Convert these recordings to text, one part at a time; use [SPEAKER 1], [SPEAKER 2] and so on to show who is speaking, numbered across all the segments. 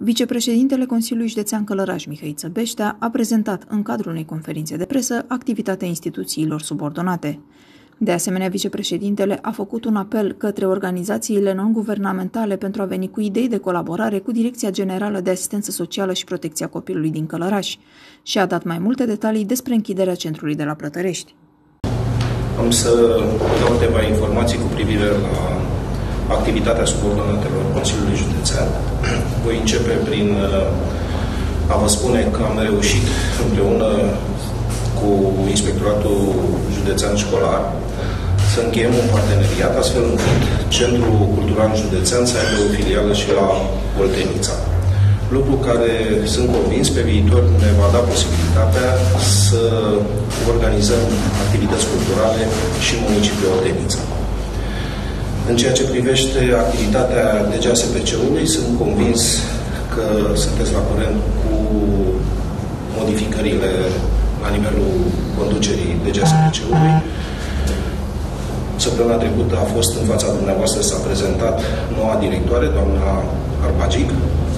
[SPEAKER 1] Vicepreședintele Consiliului Județean Călăraș, Mihăiță Beștea, a prezentat în cadrul unei conferințe de presă activitatea instituțiilor subordonate. De asemenea, vicepreședintele a făcut un apel către organizațiile non-guvernamentale pentru a veni cu idei de colaborare cu Direcția Generală de Asistență Socială și Protecția Copilului din Călăraș și a dat mai multe detalii despre închiderea centrului de la Plătărești.
[SPEAKER 2] Am să dau câteva informații cu privire la activitatea subordonatelor Consiliului Județean. Voi începe prin a vă spune că am reușit împreună cu Inspectoratul Județean Școlar să încheiem un parteneriat astfel încât Centrul Cultural Județean să aibă o filială și la Oltenița. Lucru care, sunt convins, pe viitor ne va da posibilitatea să organizăm activități culturale și în municipiul Oltenița. În ceea ce privește activitatea DGASPC-ului, sunt convins că sunteți la curent cu modificările la nivelul conducerii DGASPC-ului. Săptămâna trecută a fost în fața dumneavoastră, s-a prezentat noua directoare, doamna Arpagic.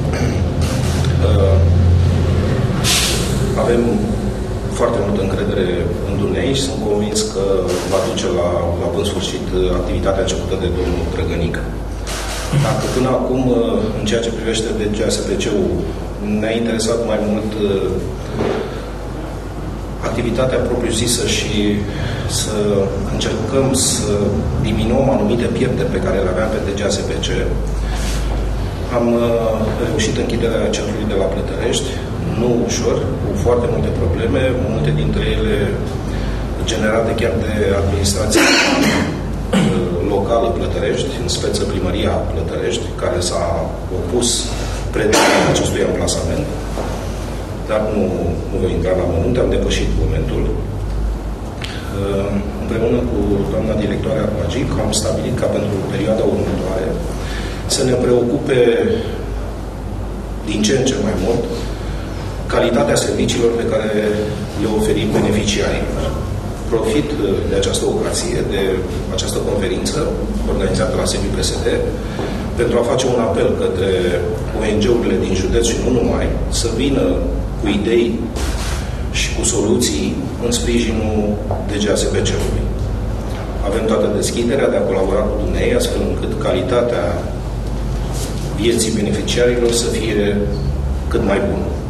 [SPEAKER 2] Avem foarte multă încredere în dumneai și sunt convins că va duce la bun sfârșit activitatea începută de domnul Drăgănică. Dacă până acum, în ceea ce privește DGASPC-ul, ne-a interesat mai mult activitatea propriu-zisă și să încercăm să diminuăm anumite pierderi pe care le aveam pe DGASPC, am reușit închiderea centrului de la Plătărești, nu ușor, cu foarte multe probleme, multe dintre ele generate chiar de administrația locală Plătărești, în speță Primăria Plătărești, care s-a opus predicării acestui amplasament. Dar nu voi intra la amănunte, am depășit momentul. Împreună cu doamna directoare Arpagic am stabilit ca pentru perioada următoare să ne preocupe din ce în ce mai mult calitatea serviciilor pe care le oferim beneficiarilor. Profit de această ocazie, de această conferință organizată la sediul PSD, pentru a face un apel către ONG-urile din județ și nu numai, să vină cu idei și cu soluții în sprijinul DGASPC-ului. Avem toată deschiderea de a colabora cu dumneavoastră, astfel încât calitatea vieții beneficiarilor să fie cât mai bună.